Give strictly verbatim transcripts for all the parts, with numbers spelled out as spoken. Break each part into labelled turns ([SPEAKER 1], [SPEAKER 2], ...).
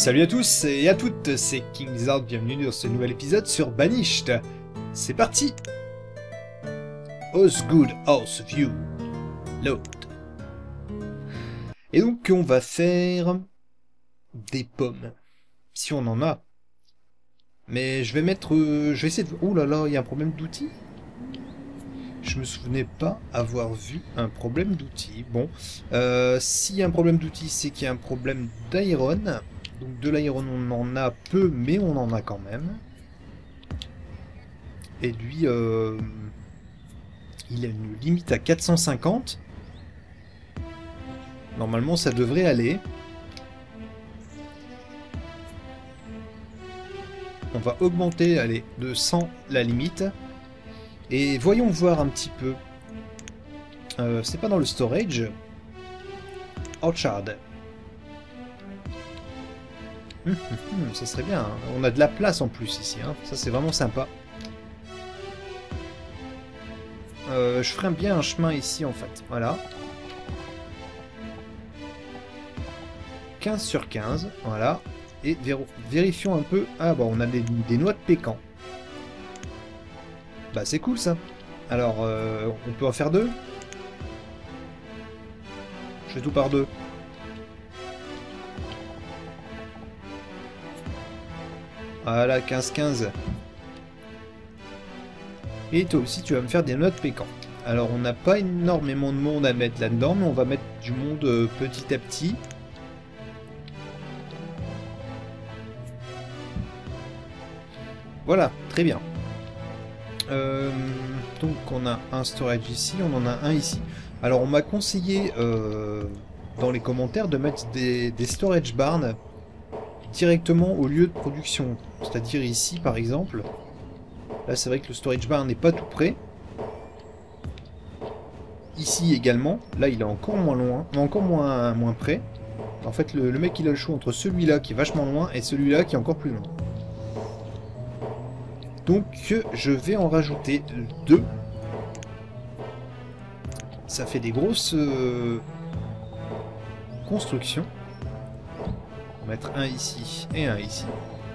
[SPEAKER 1] Salut à tous et à toutes, c'est King Lizard, bienvenue dans ce nouvel épisode sur Banished. C'est parti. Osgood House View. Load. Et donc on va faire des pommes, si on en a. Mais je vais mettre... Euh, je vais essayer de... Ouh là là, il y a un problème d'outils. Je me souvenais pas avoir vu un problème d'outils. Bon, euh, s'il y a un problème d'outils, c'est qu'il y a un problème d'iron. Donc de l'iron, on en a peu, mais on en a quand même. Et lui, euh, il a une limite à quatre cent cinquante. Normalement, ça devrait aller. On va augmenter, allez, de cent la limite. Et voyons voir un petit peu. Euh, c'est pas dans le storage. Orchard. Hum, hum, hum, ça serait bien. Hein. On a de la place en plus ici. Hein. Ça, c'est vraiment sympa. Euh, je ferai bien un chemin ici, en fait. Voilà. quinze sur quinze. Voilà. Et vérifions un peu. Ah, bon, on a des, des noix de pécan. Bah, c'est cool, ça. Alors, euh, on peut en faire deux. Je fais tout par deux. Voilà, quinze quinze. Et toi aussi, tu vas me faire des noix de pécan. Alors, on n'a pas énormément de monde à mettre là-dedans, mais on va mettre du monde euh, petit à petit. Voilà, très bien. Euh, donc, on a un storage ici, on en a un ici. Alors, on m'a conseillé euh, dans les commentaires de mettre des, des storage barns directement au lieu de production. C'est-à-dire ici, par exemple. Là, c'est vrai que le storage barn n'est pas tout près. Ici également. Là, il est encore moins loin, encore moins, moins près. En fait, le, le mec, il a le choix entre celui-là qui est vachement loin et celui-là qui est encore plus loin. Donc, je vais en rajouter deux. Ça fait des grosses euh, constructions. On va mettre un ici et un ici.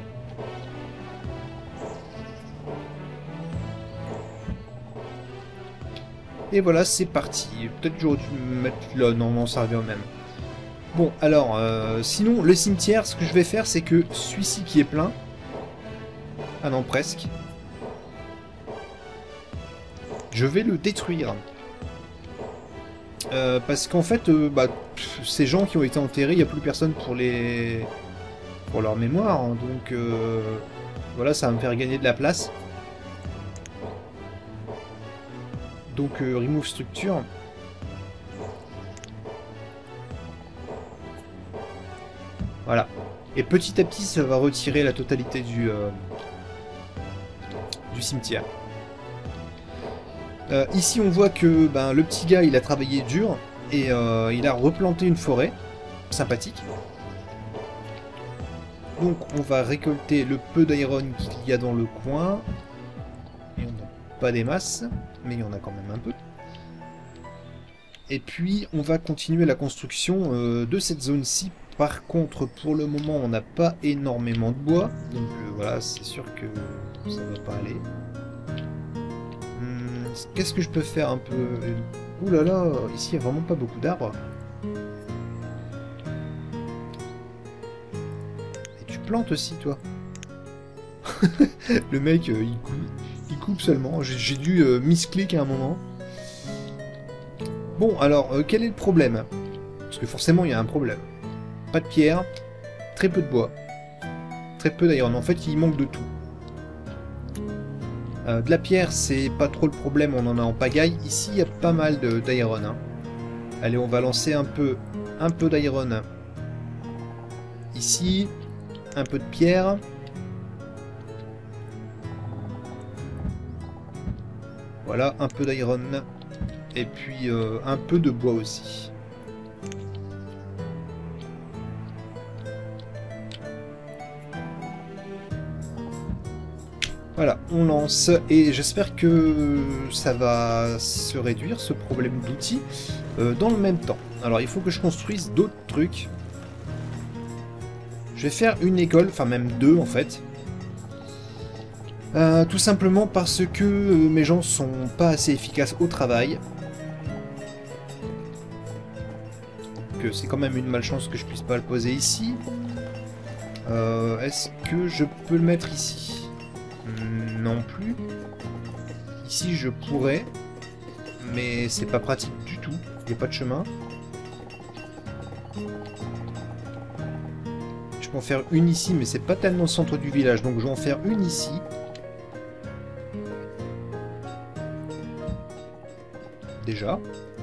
[SPEAKER 1] Et voilà, c'est parti. Peut-être que j'aurais dû me mettre là. Non, non, ça revient au même. Bon, alors, euh, sinon, le cimetière, ce que je vais faire, c'est que celui-ci qui est plein... Ah non, presque. Je vais le détruire. Euh, parce qu'en fait, euh, bah, pff, ces gens qui ont été enterrés, il n'y a plus personne pour les... pour leur mémoire. Hein, donc, euh, voilà, ça va me faire gagner de la place. Donc, euh, remove structure. Voilà. Et petit à petit, ça va retirer la totalité du, euh, du cimetière. Euh, ici, on voit que ben, le petit gars, il a travaillé dur et euh, il a replanté une forêt. Sympathique. Donc, on va récolter le peu d'iron qu'il y a dans le coin. Et on n'a pas des masses, mais il y en a quand même un peu. Et puis, on va continuer la construction euh, de cette zone-ci. Par contre, pour le moment, on n'a pas énormément de bois. Donc, euh, voilà, c'est sûr que ça va pas aller. Qu'est-ce que je peux faire un peu? Ouh là là, ici il n'y a vraiment pas beaucoup d'arbres. Et tu plantes aussi, toi. Le mec, euh, il, coupe, il coupe seulement. J'ai dû euh, misclick à un moment. Bon, alors, euh, quel est le problème? Parce que forcément, il y a un problème. Pas de pierre, très peu de bois, très peu d'iron. En fait, il manque de tout. Euh, de la pierre, c'est pas trop le problème, on en a en pagaille. Ici, il y a pas mal d'iron. Hein. Allez, on va lancer un peu, un peu d'iron. Ici, un peu de pierre. Voilà, un peu d'iron. Et puis, euh, un peu de bois aussi. Voilà, on lance et j'espère que ça va se réduire ce problème d'outils euh, dans le même temps. Alors il faut que je construise d'autres trucs. Je vais faire une école, enfin même deux en fait. Euh, tout simplement parce que euh, mes gens sont pas assez efficaces au travail. Que c'est quand même une malchance que je puisse pas le poser ici. Euh, Est-ce que je peux le mettre ici? Non plus. Ici je pourrais, mais c'est pas pratique du tout. Il n'y a pas de chemin. Je peux en faire une ici, mais c'est pas tellement le centre du village, donc je vais en faire une ici. Déjà.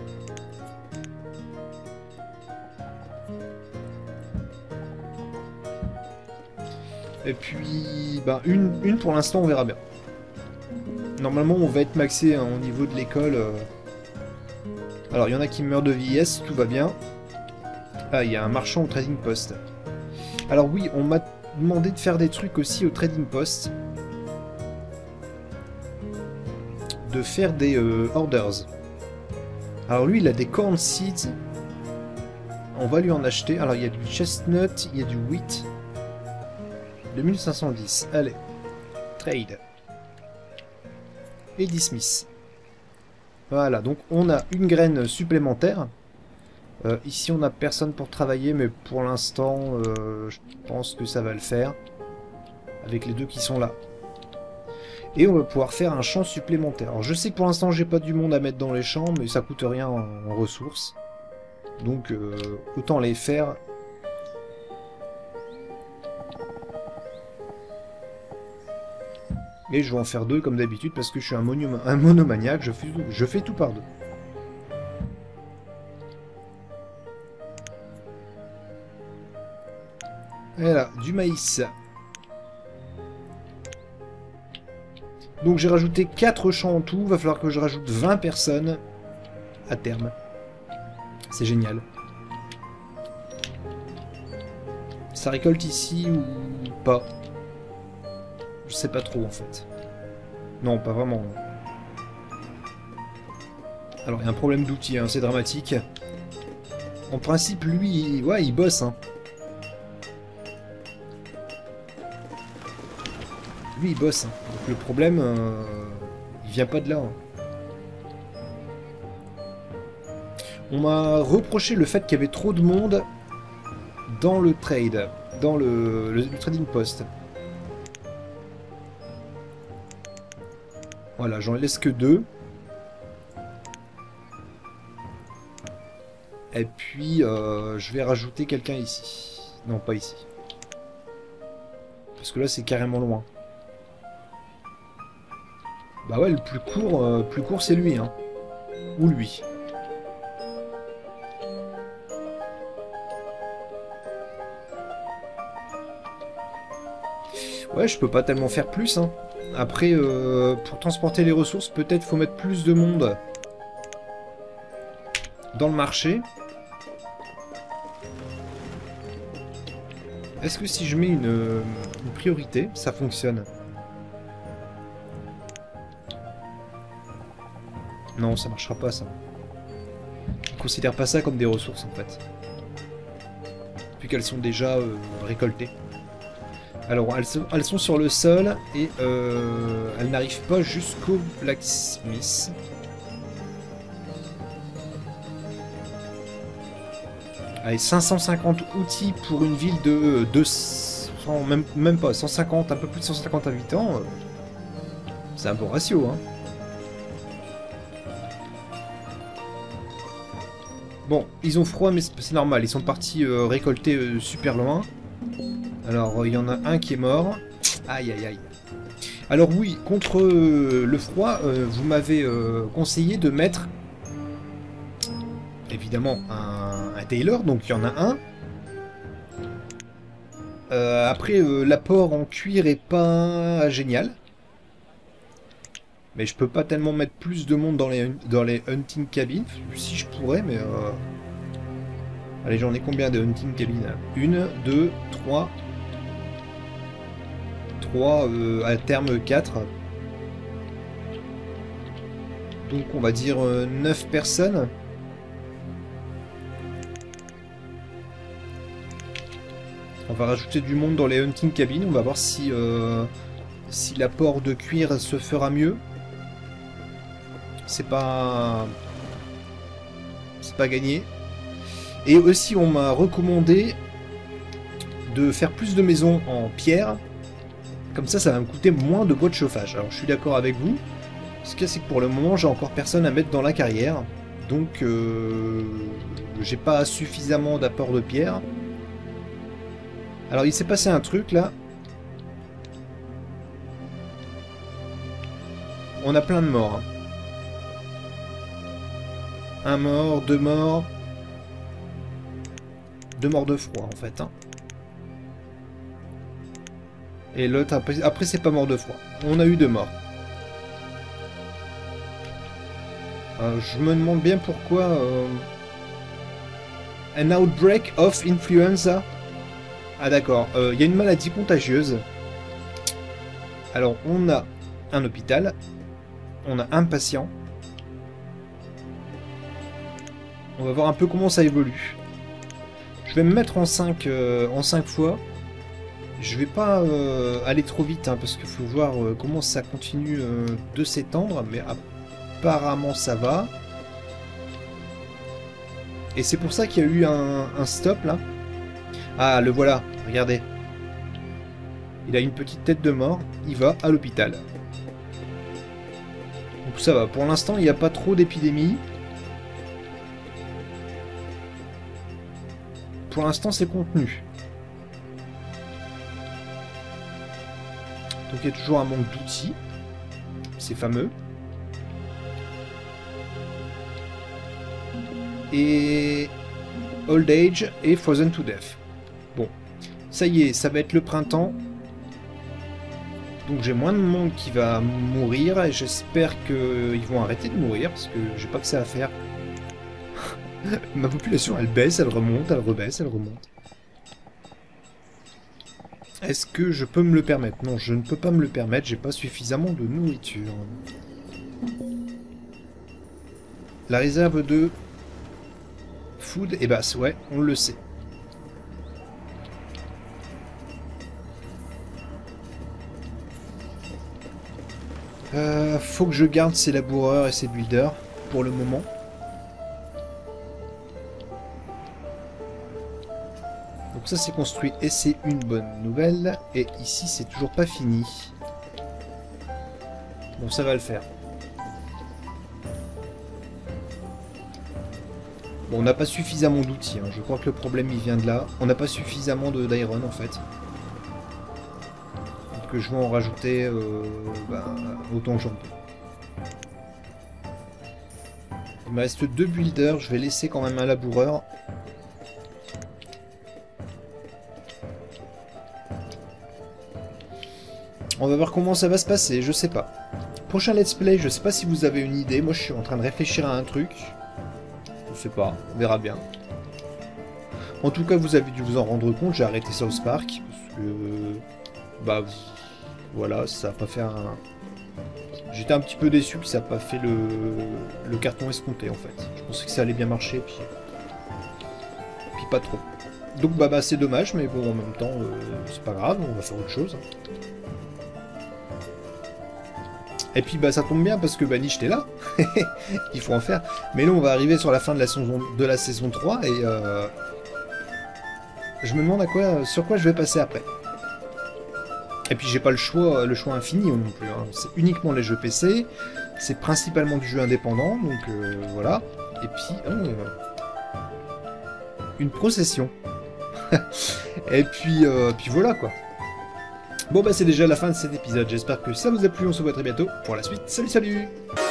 [SPEAKER 1] Et puis, bah, une, une pour l'instant, on verra bien. Normalement, on va être maxé hein, au niveau de l'école. Euh... Alors, il y en a qui meurent de vieillesse, tout va bien. Ah, il y a un marchand au trading post. Alors oui, on m'a demandé de faire des trucs aussi au trading post. De faire des euh, orders. Alors lui, il a des corn seeds. On va lui en acheter. Alors, il y a du chestnut, il y a du wheat. deux mille cinq cent dix. Allez. Trade. Et dismiss. Voilà, donc on a une graine supplémentaire. Euh, ici, on n'a personne pour travailler, mais pour l'instant, euh, je pense que ça va le faire. Avec les deux qui sont là. Et on va pouvoir faire un champ supplémentaire. Alors, je sais que pour l'instant, j'ai pas du monde à mettre dans les champs, mais ça coûte rien en, en ressources. Donc, euh, autant les faire. Et je vais en faire deux comme d'habitude parce que je suis un, un monomaniaque, je fais, je fais tout par deux. Voilà, du maïs. Donc j'ai rajouté quatre champs en tout, va falloir que je rajoute vingt personnes à terme. C'est génial. Ça récolte ici ou pas? Je sais pas trop en fait. Non, pas vraiment. Alors il y a un problème d'outils, hein, c'est dramatique. En principe, lui, il... ouais, il bosse. Hein. Lui, il bosse. Hein. Donc le problème, euh... il vient pas de là. Hein. On m'a reproché le fait qu'il y avait trop de monde dans le trade, dans le, le, le trading post. Voilà, j'en laisse que deux. Et puis, euh, je vais rajouter quelqu'un ici. Non, pas ici. Parce que là, c'est carrément loin. Bah ouais, le plus court, euh, plus court c'est lui. Hein. Ou lui. Ouais, je peux pas tellement faire plus. Hein. Après, euh, pour transporter les ressources, peut-être faut mettre plus de monde dans le marché. Est-ce que si je mets une, une priorité, ça fonctionne? Non, ça marchera pas, ça. Je considère pas ça comme des ressources, en fait. Vu qu'elles sont déjà euh, récoltées. Alors, elles sont, elles sont sur le sol et euh, elles n'arrivent pas jusqu'au blacksmith. Allez, cinq cent cinquante outils pour une ville de deux cents, même, même pas, cent cinquante, un peu plus de cent cinquante habitants. Euh, c'est un bon ratio, hein. Bon, ils ont froid, mais c'est normal, ils sont partis euh, récolter euh, super loin. Alors, il y en a un qui est mort. Aïe, aïe, aïe. Alors oui, contre euh, le froid, euh, vous m'avez euh, conseillé de mettre, évidemment, un, un tailor, donc il y en a un. Euh, après, euh, l'apport en cuir est pas génial. Mais je peux pas tellement mettre plus de monde dans les, dans les hunting cabins. Si je pourrais, mais... Euh... Allez, j'en ai combien de hunting cabins? Une, deux, trois... trois, euh, à terme quatre. Donc on va dire euh, neuf personnes. En va rajouter du monde dans les hunting cabins. On va voir si, euh, si l'apport de cuir se fera mieux. C'est pas... C'est pas gagné. Et aussi, on m'a recommandé de faire plus de maisons en pierre. Comme ça, ça va me coûter moins de bois de chauffage. Alors, je suis d'accord avec vous. Ce qu'il y a, c'est que pour le moment, j'ai encore personne à mettre dans la carrière. Donc, euh, j'ai pas suffisamment d'apport de pierre. Alors, il s'est passé un truc, là. On a plein de morts. Un mort, deux morts. Deux morts de froid, en fait. Hein. Et l'autre, après, après c'est pas mort de froid. On a eu deux morts. Euh, je me demande bien pourquoi... Euh... An outbreak of influenza. Ah d'accord, il euh, y a une maladie contagieuse. Alors, on a un hôpital. On a un patient. On va voir un peu comment ça évolue. Je vais me mettre en cinq, euh, en cinq fois. Je vais pas euh, aller trop vite, hein, parce qu'il faut voir euh, comment ça continue euh, de s'étendre, mais apparemment ça va. Et c'est pour ça qu'il y a eu un, un stop, là. Ah, le voilà, regardez. Il a une petite tête de mort, il va à l'hôpital. Donc ça va, pour l'instant, il n'y a pas trop d'épidémies. Pour l'instant, c'est contenu. Donc il y a toujours un manque d'outils. C'est fameux. Et... Old Age et Frozen to Death. Bon. Ça y est, ça va être le printemps. Donc j'ai moins de monde qui va mourir. Et j'espère qu'ils vont arrêter de mourir. Parce que j'ai pas que ça à faire. Ma population, elle baisse, elle remonte, elle rebaisse, elle remonte. Est-ce que je peux me le permettre? Non, je ne peux pas me le permettre, j'ai pas suffisamment de nourriture. La réserve de food est basse, ouais, on le sait. Euh, faut que je garde ces laboureurs et ces builders, pour le moment. Donc ça c'est construit et c'est une bonne nouvelle. Et ici c'est toujours pas fini. Bon ça va le faire. Bon on n'a pas suffisamment d'outils. Hein. Je crois que le problème il vient de là. On n'a pas suffisamment d'iron en fait. Donc je vais en rajouter euh, bah, autant que j'en peux. Il me reste deux builders. Je vais laisser quand même un laboureur. On va voir comment ça va se passer, je sais pas. Prochain let's play, je sais pas si vous avez une idée. Moi, je suis en train de réfléchir à un truc. Je sais pas, on verra bien. En tout cas, vous avez dû vous en rendre compte, j'ai arrêté South Park. Parce que... Bah... Voilà, ça a pas fait un... J'étais un petit peu déçu que ça n'a pas fait le... le carton escompté, en fait. Je pensais que ça allait bien marcher, puis... Puis pas trop. Donc, bah, bah c'est dommage, mais bon, en même temps, euh, c'est pas grave, on va faire autre chose. Et puis bah ça tombe bien parce que bah Niche t'es là, il faut en faire. Mais là on va arriver sur la fin de la saison, de la saison trois et euh, je me demande à quoi, sur quoi je vais passer après. Et puis j'ai pas le choix, le choix infini non plus, hein. C'est uniquement les jeux P C, c'est principalement du jeu indépendant, donc euh, voilà. Et puis, oh, euh, une procession. Et puis, euh, puis voilà quoi. Bon bah c'est déjà la fin de cet épisode, j'espère que ça vous a plu, on se voit très bientôt pour la suite, salut salut!